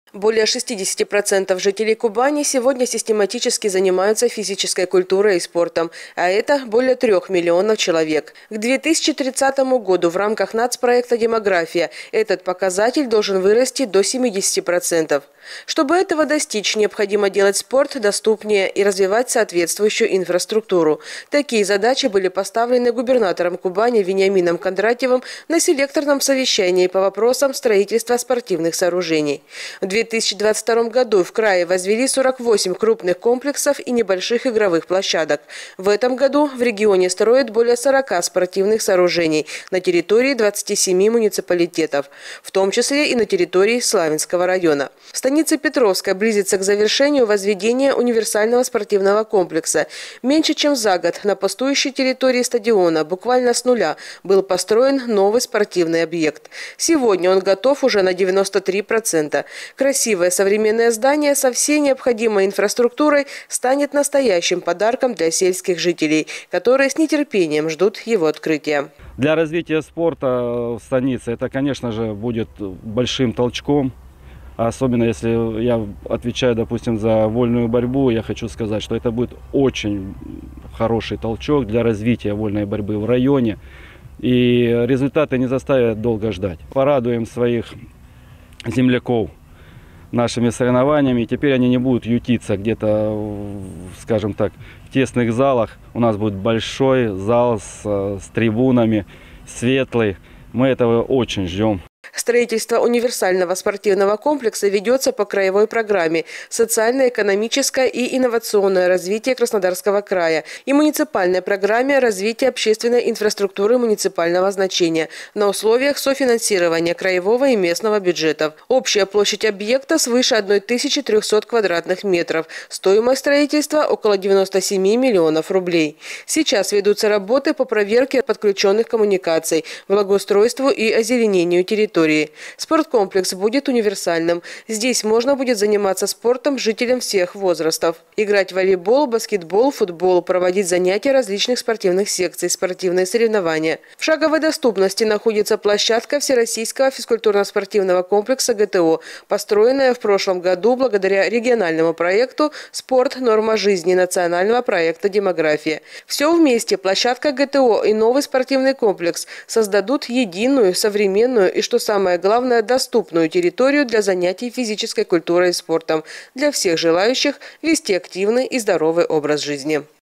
Более 60% жителей Кубани сегодня систематически занимаются физической культурой и спортом, а это более 3 миллионов человек. К 2030 году в рамках нацпроекта «Демография» этот показатель должен вырасти до 70%. Чтобы этого достичь, необходимо делать спорт доступнее и развивать соответствующую инфраструктуру. Такие задачи были поставлены губернатором Кубани Вениамином Кондратьевым на селекторном совещании по вопросам строительства спортивных сооружений. В 2022 году в крае возвели 48 крупных комплексов и небольших игровых площадок. В этом году в регионе строят более 40 спортивных сооружений на территории 27 муниципалитетов, в том числе и на территории Славянского района. В станице Петровской близится к завершению возведения универсального спортивного комплекса. Меньше чем за год на пустующей территории стадиона, буквально с нуля, был построен новый спортивный объект. Сегодня он готов уже на 93%. Красивое современное здание со всей необходимой инфраструктурой станет настоящим подарком для сельских жителей, которые с нетерпением ждут его открытия. Для развития спорта в станице это, конечно же, будет большим толчком. Особенно если я отвечаю, допустим, за вольную борьбу, я хочу сказать, что это будет очень хороший толчок для развития вольной борьбы в районе. И результаты не заставят долго ждать. Порадуем своих земляков нашими соревнованиями. Теперь они не будут ютиться где-то, скажем так, в тесных залах. У нас будет большой зал с трибунами, светлый. Мы этого очень ждем. Строительство универсального спортивного комплекса ведется по краевой программе «Социально-экономическое и инновационное развитие Краснодарского края» и муниципальной программе развития общественной инфраструктуры муниципального значения на условиях софинансирования краевого и местного бюджетов. Общая площадь объекта свыше 1300 квадратных метров. Стоимость строительства около 97 миллионов рублей. Сейчас ведутся работы по проверке подключенных коммуникаций, благоустройству и озеленению территории. Спорткомплекс будет универсальным. Здесь можно будет заниматься спортом жителям всех возрастов. Играть в волейбол, баскетбол, футбол, проводить занятия различных спортивных секций, спортивные соревнования. В шаговой доступности находится площадка Всероссийского физкультурно-спортивного комплекса ГТО, построенная в прошлом году благодаря региональному проекту «Спорт. Норма жизни» национального проекта «Демография». Все вместе площадка ГТО и новый спортивный комплекс создадут единую, современную и, что самое главное, доступную территорию для занятий физической культурой и спортом для всех желающих вести активный и здоровый образ жизни.